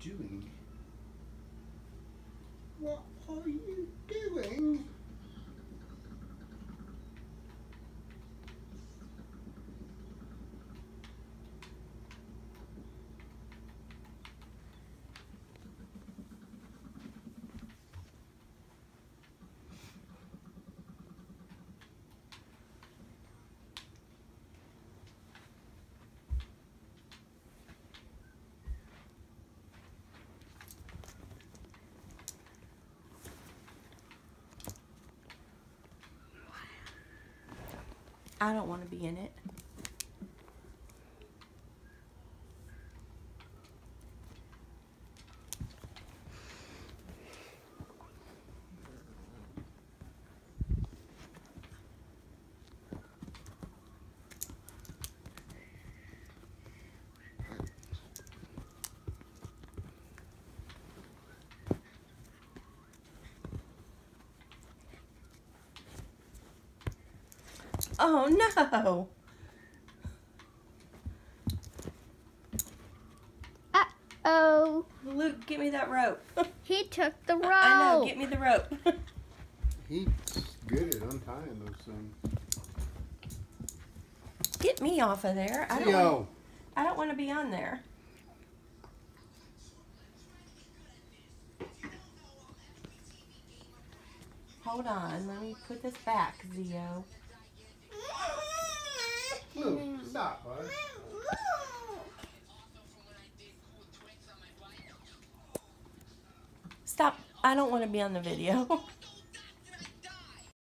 doing? What are you doing? I don't want to be in it. Oh no! Uh-oh. Luke, get me that rope. He took the rope. I know, get me the rope. He's good at untying those things. Get me off of there. I don't want to be on there. Hold on, let me put this back, Zio. Luke, stop, bud. Stop. I don't want to be on the video.